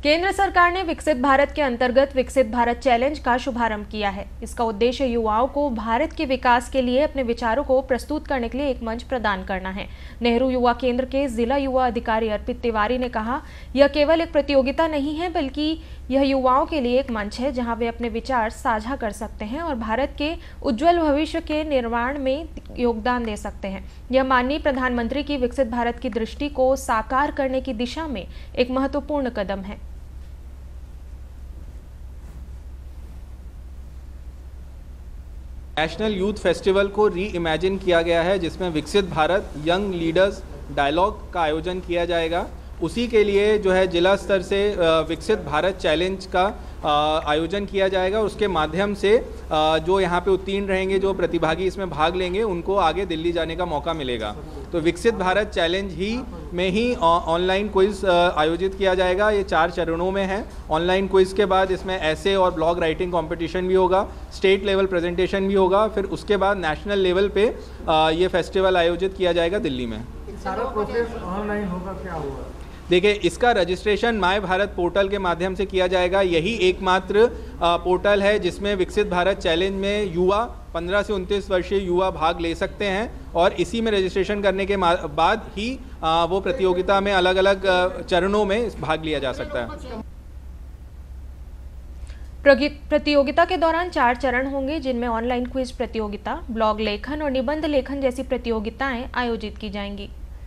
केंद्र सरकार ने विकसित भारत के अंतर्गत विकसित भारत चैलेंज का शुभारंभ किया है। इसका उद्देश्य युवाओं को भारत के विकास के लिए अपने विचारों को प्रस्तुत करने के लिए एक मंच प्रदान करना है। नेहरू युवा केंद्र के जिला युवा अधिकारी अर्पित तिवारी ने कहा, यह केवल एक प्रतियोगिता नहीं है बल्कि यह युवाओं के लिए एक मंच है जहां वे अपने विचार साझा कर सकते हैं और भारत के उज्जवल भविष्य के निर्माण में योगदान दे सकते हैं। यह माननीय प्रधानमंत्री की विकसित भारत की दृष्टि को साकार करने की दिशा में एक महत्वपूर्ण कदम है। नेशनल यूथ फेस्टिवल को री इमेजिन किया गया है, जिसमें विकसित भारत यंग लीडर्स डायलॉग का आयोजन किया जाएगा। उसी के लिए जो है जिला स्तर से विकसित भारत चैलेंज का आयोजन किया जाएगा। उसके माध्यम से जो यहाँ पे उत्तीर्ण रहेंगे, जो प्रतिभागी इसमें भाग लेंगे, उनको आगे दिल्ली जाने का मौका मिलेगा। तो विकसित भारत चैलेंज में ही ऑनलाइन क्विज आयोजित किया जाएगा। ये 4 चरणों में है। ऑनलाइन क्विज के बाद इसमें ऐसे और ब्लॉग राइटिंग कंपटीशन भी होगा, स्टेट लेवल प्रेजेंटेशन भी होगा, फिर उसके बाद नेशनल लेवल पे ये फेस्टिवल आयोजित किया जाएगा दिल्ली में। सारा प्रोसेस ऑनलाइन होगा, क्या होगा? देखिए, इसका रजिस्ट्रेशन माय भारत पोर्टल के माध्यम से किया जाएगा। यही एकमात्र पोर्टल है जिसमें विकसित भारत चैलेंज में युवा 15 से 29 वर्षीय युवा भाग ले सकते हैं और इसी में रजिस्ट्रेशन करने के बाद ही वो प्रतियोगिता में अलग अलग चरणों में भाग लिया जा सकता है। प्रतियोगिता के दौरान 4 चरण होंगे, जिनमें ऑनलाइन क्विज प्रतियोगिता, ब्लॉग लेखन और निबंध लेखन जैसी प्रतियोगिताएं आयोजित की जाएंगी।